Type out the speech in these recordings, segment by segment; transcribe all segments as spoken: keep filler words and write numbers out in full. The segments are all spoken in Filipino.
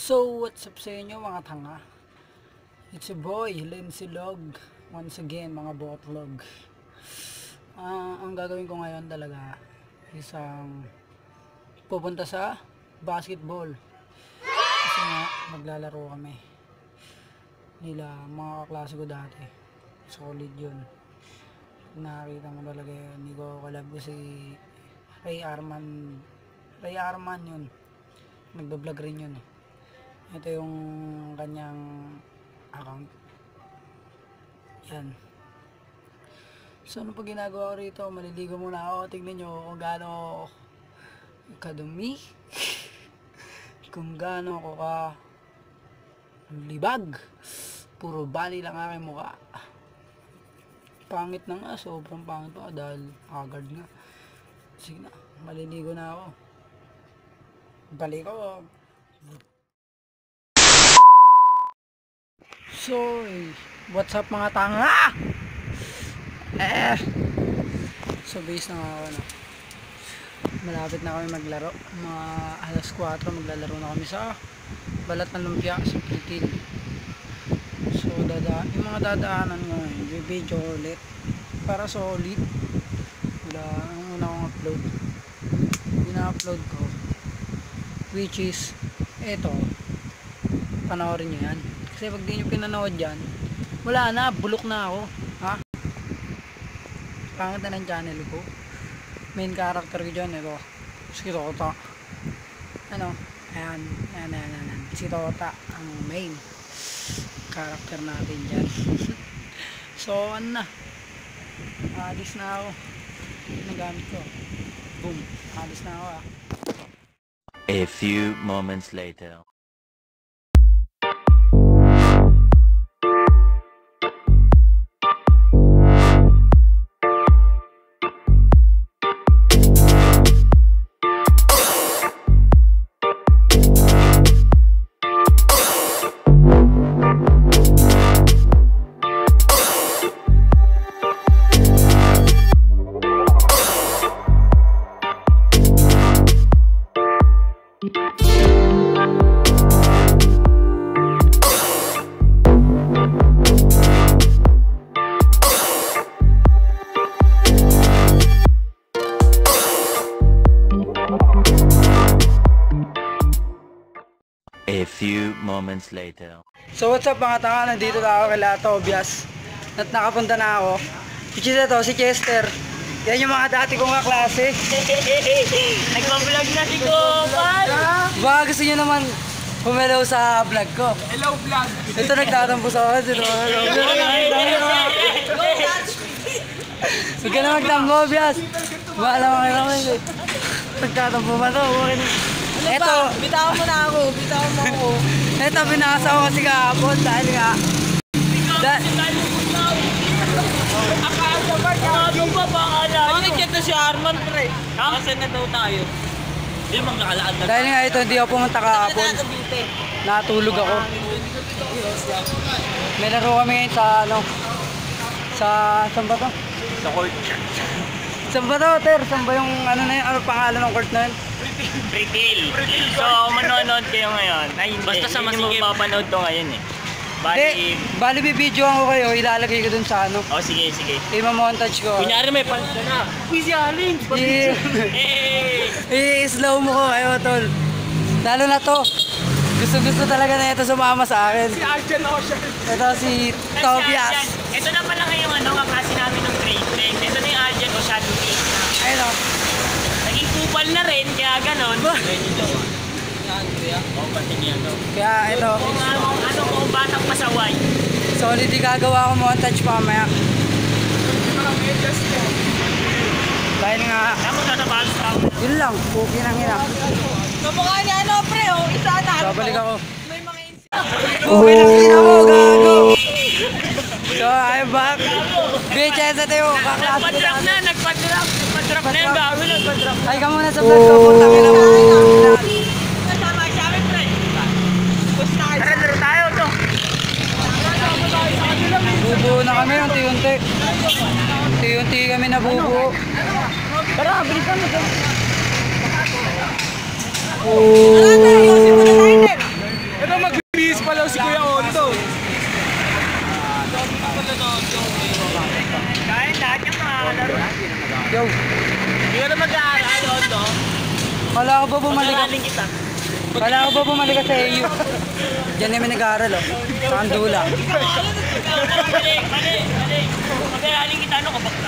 So, what's up sa inyo mga tanga? It's your boy, Lindsay Log. Once again, mga botlog. Uh, ang gagawin ko ngayon talaga, isang pupunta sa basketball. Kasi nga, maglalaro kami. Nila, mga kaklase ko dati. Solid yun. Nakakita mo talaga yun. Hindi ko kalab ko si Ray Arman. Ray Arman yun. Nagbablog rin yun eh. Ito yung kanyang account. Yan. So ano pa ginagawa ko rito? Maliligo muna ako. Tignan nyo kung gaano kadumi. Kung gaano ako ka libag. Puro bali lang aking mukha. Pangit na nga. Sobrang pangit pa dahil agad nga. Sige na. Maliligo na ako. Balik ako. So, what's up mga tanga? Eh. So, base na ako na. Malapit na kami maglaro. Mga alas kwatro maglalaro na kami sa Balat ng Lumpia sa Pritil. So, dada, yung mga dadaanan ko, i-video ulit para solid. Wala, ang una kong upload. Ina-upload ko. Which is, eto. Panoorin nyo yan. Kasi pag di nyo pinanood yan, wala na, bulok na ako. Ha? Pangit na ng channel ko. Main character ko dyan, ito. Si Tota. Ano? Ayan, ayan, ayan, ayan. Si Tota, ang main character natin dyan. So, ano na? Alis na ako. Nagamit ko. Boom. Alis na ako ah. A few moments later. A few moments later. So what's up mga tanga, nandito na ako kay Tobias at nakapunta na ako. Which is ito, si Chester. Yan yung mga dati kong kaklase. Nagpa-vlog na si Kopan. Baka gusto nyo naman humelaw sa vlog ko. Hello vlog. Ito nagtatampo sa akin. Ito huwag ka na magtampo, Bias. Bahala mo kayo naman eh. Nagtatampo ba ito? Ito, Bitawan mo na ako. Bitawan mo ako. ito binasa ko kasi kahapon dahil nga da- Akala ba? Ano ba ba? Ano nag-chat na si Arman, pre? Kasi na daw tayo. Hindi, magkakalaan na. dahil nga ito hindi ako pumunta kahapon. Natulog ako. May laro kami ngayon sa ano, sa saan ba to? Sa court. Saan ba to, Ter? Saan ba yung ano na yun? Ano pangalan ng court na yun? Pritil. So, manonood kayo ngayon. Ay, hindi. Basta sa masikip. Hindi mo mapanood to ngayon eh. Bali, Hindi, bali bibidyoan ko kayo, ilalagay ko dun sa ano. oh sige, sige. I-montage ko. Kunyari may pants ka na. Uy, si Alin! I- Eh! I-slow mo ko kayo, tol. Lalo na to. Gusto-gusto talaga na ito sumama sa akin. Si Arjen Ocean. Ito si Tobias. Ito na pala ngayong ano, kaklase namin ng grade ten. Ito na yung Arjen o Shadow King. Ayun o. Naging kupal na rin, kaya ganon. Kaya ito. Kung ano, ano kung batang pasaway. Solid di gagawa ko montage pa mamaya. Dahil nga, Kaya mo tatabahan sa akin. yun lang. Puki ng ina. Kamukha niya ano, pre, oh. Isa na. Babalik ako. May mga insi. Puki ng ina mo, gago. So, I'm back. Bitch, ito tayo. Kaklase ko Nagpa-drop na, nagpa-drop. Nagpa-drop na yung bago, nagpa-drop. Ay ka muna sa vlog ko. Putang ina mo. Kasama siya amin, pre. Basta tayo. Tara, laro tayo, to. Bubuo na kami, unti-unti. Unti-unti kami nabubuo. Tara, bilisan mo to. Oh. Yo. Hindi ka na mag-aaral, no? Kala ko ba bumalik ka? Mag-aaraling kita. Kala ko ba bumalik ka sa A U? Diyan namin nag-aaral, oh. Sa Andula. Mali, mali, mali. Mag-aaraling kita, ano ka ba?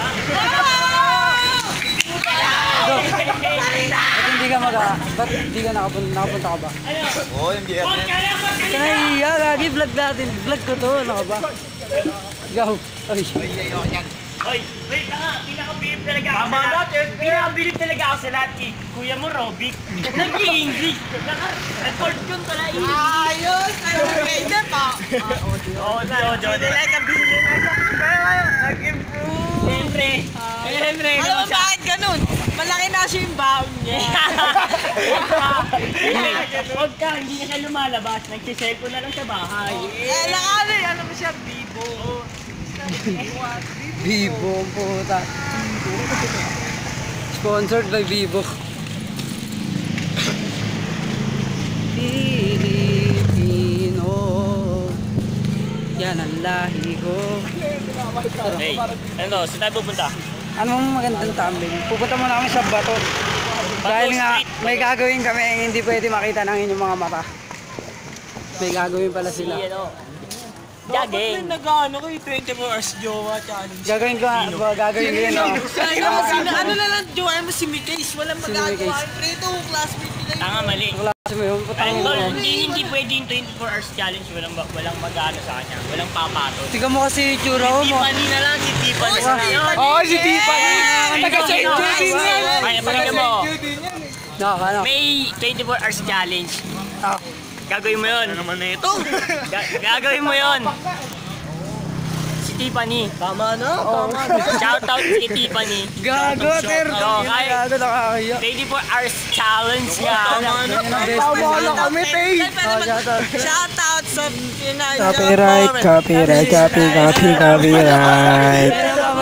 Go. Ba't hindi ka mag Ba't hindi ka nakapunta, nakapunta ka ba? Oo, hindi yan. Kaya lagi vlog natin. Vlog ko to. Ano ka ba? Go. Ay. Oy, wait nga, pinakabilib talaga ako sa lahat. Pinakabilib talaga ako sa lahat kay Kuya mo, Robic. Nag-i-English. Naka-record yun pala. Ayos! Ayos! Kaya pa! Oo, si Jojo. Like a billion. Nag-improve! Siyempre. Siyempre. Alam mo bakit ganun? Malaki na siya yung baon niya. Huwag ka, hindi na siya lumalabas. Nag-cellphone na lang sa bahay. Eh, nakali. Ano mo siya? Bibo. Vivo ang puta. Sponsored by Vivo. Filipino. Yan ang lahi ko. Hey, ano, saan tayo pupunta? Anong magandang tumbling? Pupunta muna kami sa Bato. Dahil nga may gagawin kami ang hindi pwede makita ng inyong mga mata. May gagawin pala sila. Si, ano, jogging. Nag-ano kayo twenty-four hours jowa challenge. Gagawin ko, gagawin ko yun. oh. Ano na lang jowa mo si Mikays? Walang Si magagawa. Mikays. Preto, classmate nila yun. Tanga, mali. Klase mo yun, putang Ay, ina tol, mo. hindi, hindi pwede yung twenty-four hours challenge. Walang, walang mag-ano sa kanya. Walang papato. Tiga mo kasi yung tsura mo. Tiffany na lang, si Tiffany na lang. Oo, si Tiffany. Taga Saint Jude din yan. Ay, pakinggan mo. Naka, ano? May twenty-four hours challenge. Ah, Gagawin mo yun. Ano naman na ito? Gagawin mo yun. Si Tiffany. Tama na. Oo. Shout out si Tiffany. Gago, sir. Oo, kaya. Gago, nakakaya. twenty-four hours challenge nga. Tama na kami, Tay. Shout out sa Pinay. Copyright, copyright, copy, copy, copyright.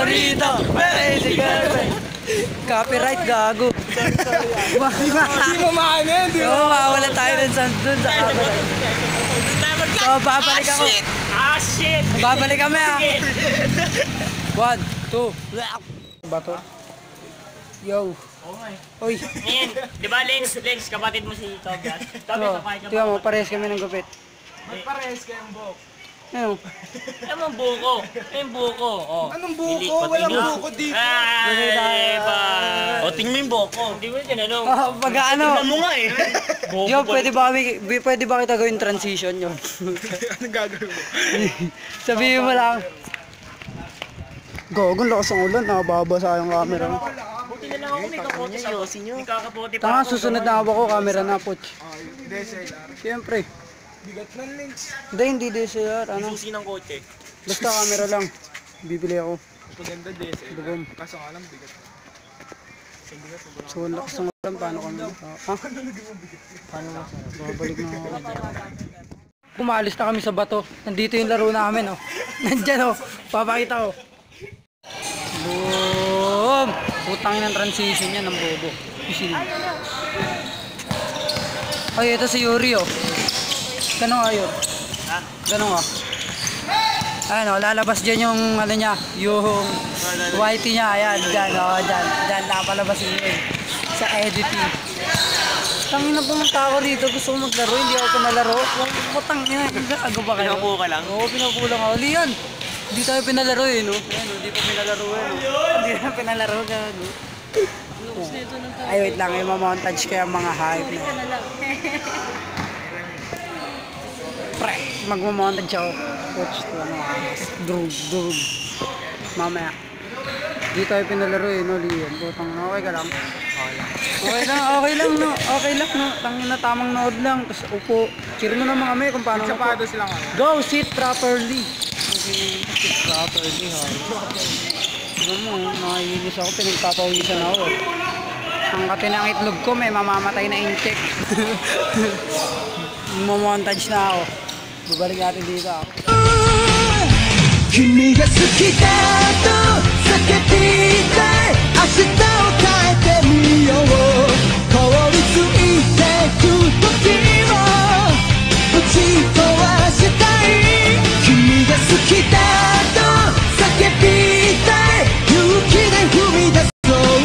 Copyright, gago. Hindi mo maanin, di ba? Oo, mawala tayo dun sa dun sa copyright. So, babalik ako. Ah, shit! Babalik kami, ah. One, two, bato. Yo. Uy. Ngayon, di ba Lens, Lens, kapatid mo si Tobias? Tobias, So, kapatid ka tingnan mo, ba? parehas kami ng gupit. Parehas kayong buhok. Ano? Ano ang buko? Ano yung buko? Oh. Anong buko? Walang buko dito. Ay, ba? O, tingnan mo yung buko. Hindi mo na tinanong. Oh, pag ano? Ano nga eh? Yo, pwede ba kami, pwede ba kita gawin transition yun? Anong gagawin mo? Sabihin mo lang. Gago, lakas ang ulan, nakababasa yung camera. Buti na lang ako, may kapote sa May kakapote pa Tanga, ako. susunod na ako, camera na, poch. D S L R. Siyempre. Bigat ng links. Hindi, hindi D S L R, ano. Susi ng kotse. Basta camera lang. Bibili ako. Maganda D S L R. Dugong. Kaso nga lang bigat. So, lakas ang ulan, paano kami? Ha? Paano mo? Babalik na ako. Kumalis na kami sa Bato. Nandito yung laro namin, oh. Nandyan, oh. Papakita ko. Boom! Putang ng transition yan ng bobo. Isin. Ay, ito si Yuri, oh. Ganun nga, Yuri. Ha? Ganun nga. Ayan, oh, lalabas dyan yung, ano niya, yung whitey niya. Ayan, dyan, oh, dyan. Dyan, napalabas yun sa editing. Tangin na pumunta ako rito, gusto ko maglaro, hindi ako pinalaro. Putang ina, gago ba kayo? Pinakuha ka lang? Oo, pinakuha lang ako. Lian, hindi tayo pinalaro eh, no? Ayan, oh, hindi pa pinalaro eh, no? Hindi na pinalaro, gago. Ay, wait lang, yung mamontage ko yung mga hype na. Pre, magmamontage ako. Coach, ito ano, drug, drug. Mamaya. Hindi tayo pinalaro eh, no, Lian? Putang na, okay ka lang? Okay lang, okay lang, no? Okay lang, no? Tangin na tamang nood lang. Tapos upo. Cheer mo naman kami kung paano Sapado sila nga. Go, sit properly. Okay, sit properly, ha? Diba mo, nakainis ako, pinagpapawisan ako. Ang kati ng itlog ko, may mamamatay na insect. Mamontage na ako. Babalik natin dito ako. 君が好きだと叫びたい明日を変えてみよう凍りついてく時をぶち壊したい君が好きだと叫びたい勇気で踏み出そう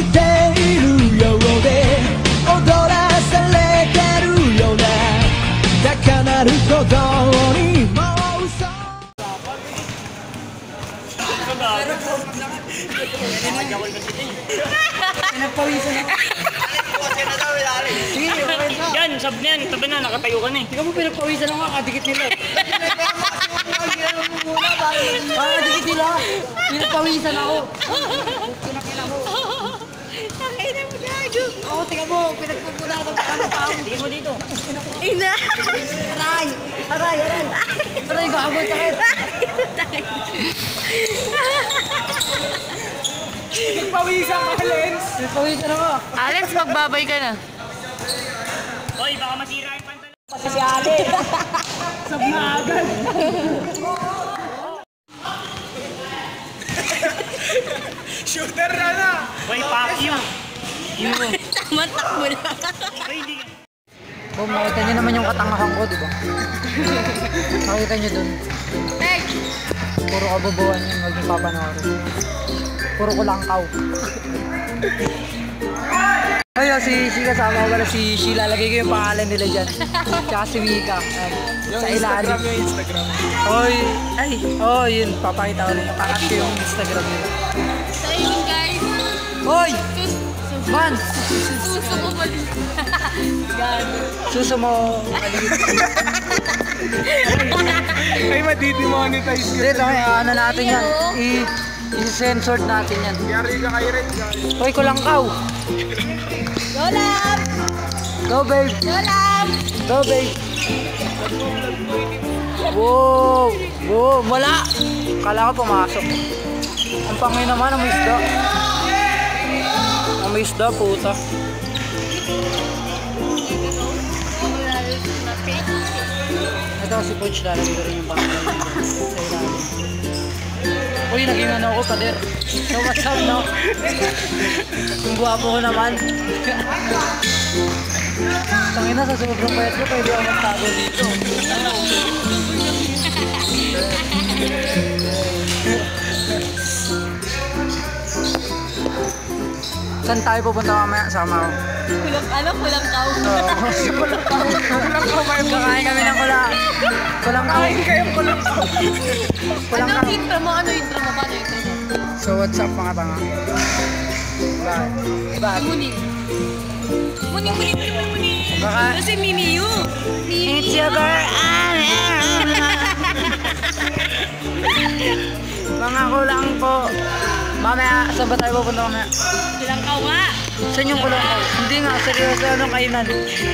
ているようで踊らされてるような高鳴る鼓動にもう嘘 Pinagpawisan ako. Sige, okay na. Yan, sabi na yan. Sabi na, nakatayo ka na eh. Tingnan mo, pinagpawisan ako, kadikit nila. Kadikit nila. Pinagpawisan ako. Kinakila ko. Nakina mo gago. Oo, tingnan mo, pinagpupula ako sa ano tao. Tingin mo dito. Ina. Aray! Aray, aray! Aray, gago, sakit. Pawisan ka, Lens. Pinagpawisan ako. Alex, magbabay ka na. Hoy, baka masira yung pantalon. Si ate. Sab na agad. Shooter na na. Hoy, fuck you. Tama, takbo na. Hoy, hindi ka. Boom, nakita niyo naman yung katangahan ko, di ba? Nakita niyo dun. Hey! Puro kabubuan yun, huwag yung papanoorin. Puro kulangkaw. Ayun, si si kasama ko pala si Sheila. Lagay ko yung pangalan nila dyan. Tsaka si Mika. Ayan, Yung sa ilalim. Instagram, yung Instagram. Oy, ay, oh, yun. Papakita ko rin. Pakat ko yung Instagram nila. So yun guys. Hoy! Sus... sus- Man! Suso ko pa din. Gago. Suso mo, maliit. Ay, madidemonetize ka. Dito, okay, ano natin yan. I, i-censored natin yan. Yari ka kay Red, guys. Hoy, kulangkaw! Yolam! Go, babe! Yolam! Go, babe! Wow! Wow! Wala! Kala ko pumasok. Ang pangay naman, ang may isda. Ang may isda, puta. Ito si Coach, lalagay ko rin yung pangalan niya sa ilalim. Uy, naging ano ako, pader. So, what's up, no? Yung guwapo ko naman. Tangina, sa sobrang payat ko, pwede ako magtago dito. Saan tayo pupunta mamaya? Sama ako. Kulang, ano? Kulang tao. Kulang kaw. Kakain kami ng kulang. Kulang kaw. Kulang kaw. Kulang Ano kaw. intro mo? Ano intro mo? Paano intro mo? So what's up mga tanga? Bakit? Bakit? Muning. Muning, muning, muning, muning. Baka... Kasi Mimiyu. It's your girl. Mga kulang po. Mamaya, saan ba tayo pupunta mamaya? Kulang ka nga. Saan yung kulang ko? Hindi nga, seryoso, anong kainan?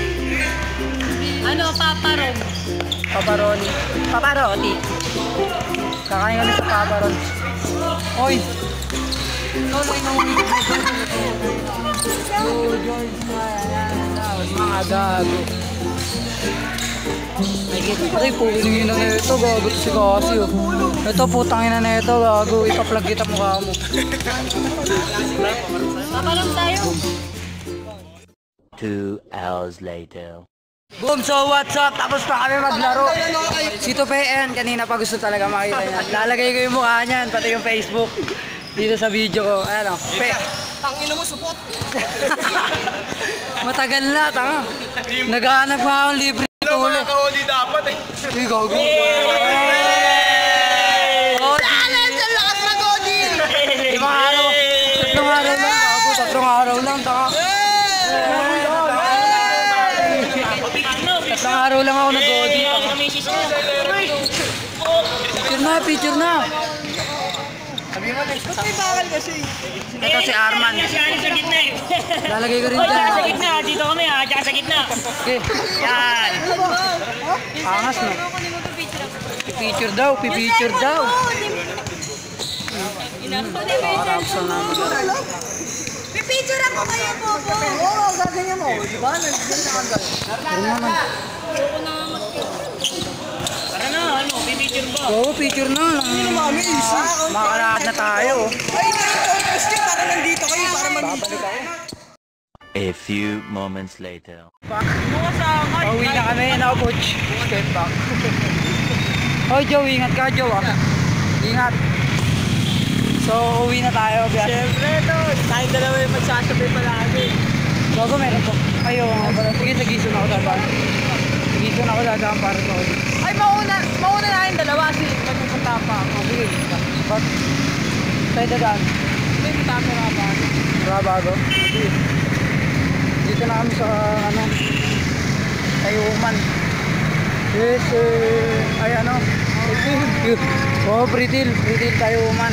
Ano? Paparong. Paparoni. Paparoni. Kakain kami sa paparoni. Oy! Ikaw lang yung mga gago. Ay, kita pa rin, puling ina na ito, gago si Casio. Ito, putang ina na ito, gago. Ipa-plug kita mukha mo. Paparong tayo. Two hours later. Boom! So what's up? Tapos pa kami maglaro. Si Tupean, kanina pa gusto talaga makita niya. Lalagay ko yung mukha niyan, pati yung Facebook. Dito sa video ko. Ayan o. Pe. Tangina mo, support. Matagal na, tanga. Naghahanap nga akong libre Wala tuli. mga kahuli dapat eh. Uy, gago. Sana sa lakas na godin. Limang araw. Tatlong araw lang, gago. Tatlong araw lang, tanga. Tatlong araw lang ako nag-audit. Picture na, picture na. Ba't may bawal kasi? Ito si Arman. Si Alex sa gitna eh. Lalagay ko rin Hoy, dyan. dyan sa gitna. Dito kami ha. Dyan sa gitna. Okay. Yan. Angas no. Pipicture daw, pipicture daw. Karapsan namin. Pipicture ako kayo, Bobo. Oo, gaganyan mo. Di ba? Ano naman? Tara na, ano, pipicture ba? Oo, picture na. Mami, isa. Makalakad na tayo. Ay, kasi para nandito kayo, para mag-babalik ako. A few moments later. Pauwi na kami. Now, coach. Step back. Oh, Joe, ingat ka, Joe. Ah. Ingat. So, uwi na tayo, biya. Siyempre, to. Tayong dalawa yung magsasabay palagi. Bago meron po. Ayaw nga pala. Sige, nag-ison ako dadaan. Nag-ison ako dadaan para sa ulit. Ay, mauna, mauna na yung dalawa kasi magpupunta pa ako. Sige, ba't? Tayo dadaan. Hindi, may tapo nga ba? Wala bago? Sige. Dito na kami sa, ano, Tayuman. Yes, eh, ay ano, Pritil. Oh, Pritil. Pritil Tayuman.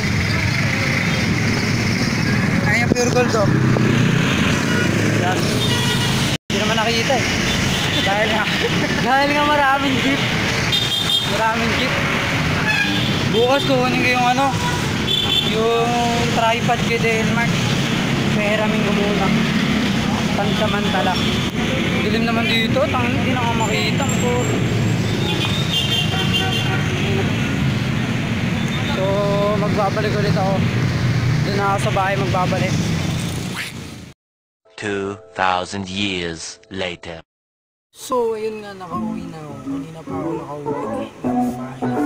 Ay, yung pure gold, oh. Yan. Hindi naman nakikita eh. Dahil nga, dahil nga maraming jeep. Maraming jeep. Bukas kukunin ko yung ano, yung tripod kay Denmark. Peheramin ko muna. Pansamantala. Dilim naman dito, tang hindi na ako makita ko. So, magbabalik ulit ako. Doon na ako sa bahay magbabalik. Two thousand years later. So, ayun nga, nakauwi na ako. Kanina pa ako nakauwi ng bahay.